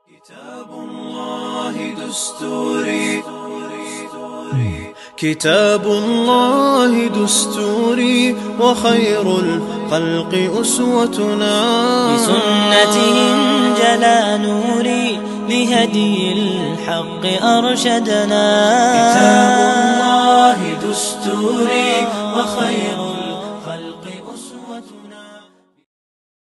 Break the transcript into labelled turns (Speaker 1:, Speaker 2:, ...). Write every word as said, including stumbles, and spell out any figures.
Speaker 1: كتاب الله دستوري كتاب الله دستوري وخير الخلق أسوتنا،
Speaker 2: بسنتهم جلا نوري لهدي الحق أرشدنا.